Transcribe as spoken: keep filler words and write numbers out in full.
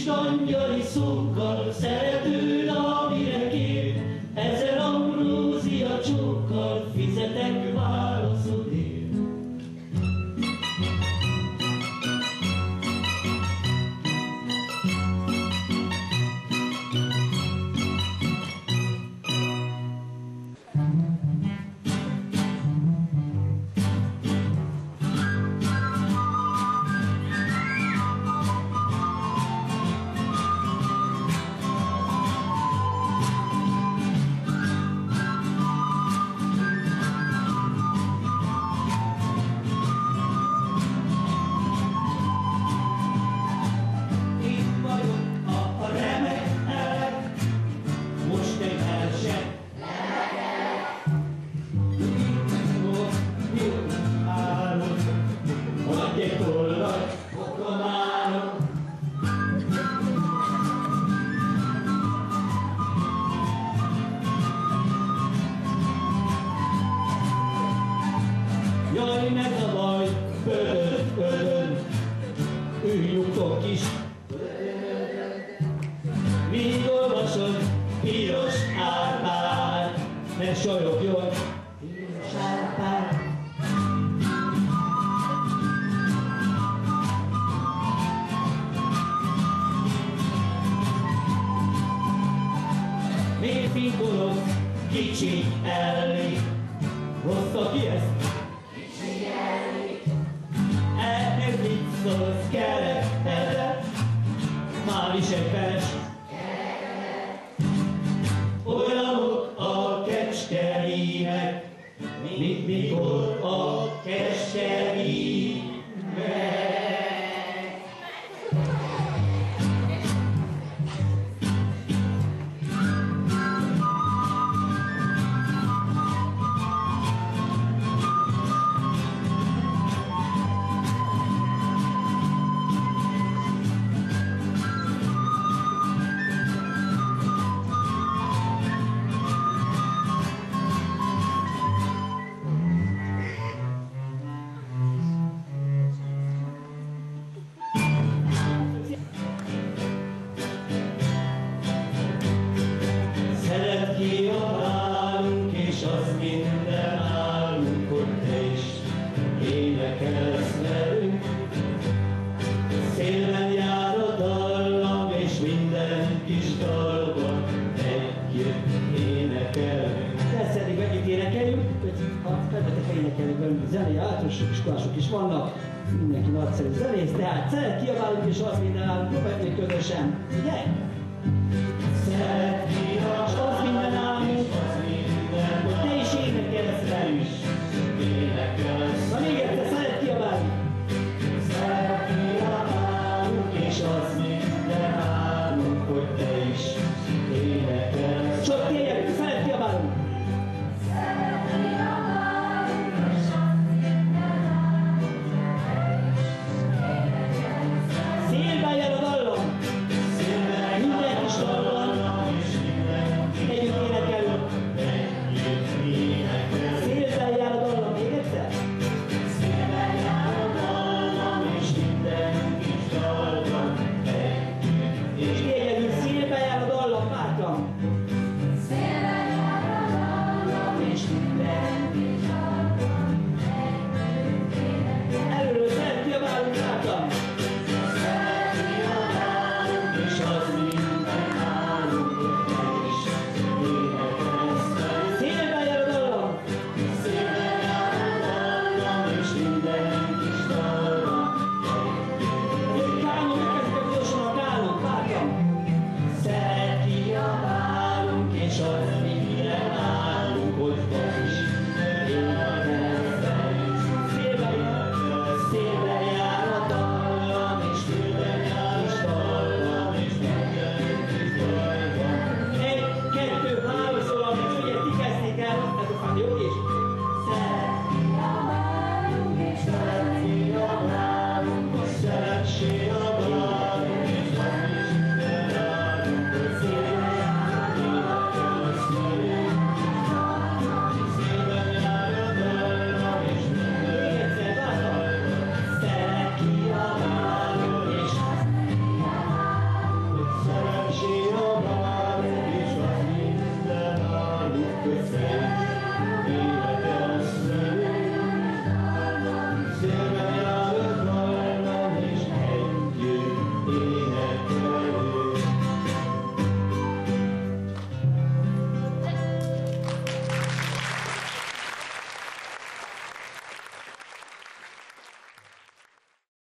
angyali szókkal, szerető, amire kér, ezer ambrózia csókkal fizetek válaszodért. Jaj, ne zavarj, ödön, ödön, üljuktok is. Míg olvasod, piros árpád, ne solyogjon, piros árpád. Miért pinkolod, kicsi elé, hozta ki ezt? Ehhez mit szólsz, kerektere, már is egy vers. Olyanok a kecskemémek, mint mikor a kecskemémek. Kiabálunk, és az minden állunk, hogy te is énekelsz velünk. Szélben jár a dallam, és minden kis dalban együtt énekelünk. Ezt eddig együtt énekeljük, ha felvetek énekelünk velünk a zené, általánosok, iskolások is vannak, mindenki nagyszerű zenész, tehát szeret kiabálunk, és az minden állunk, próbáljuk közösen, ugye?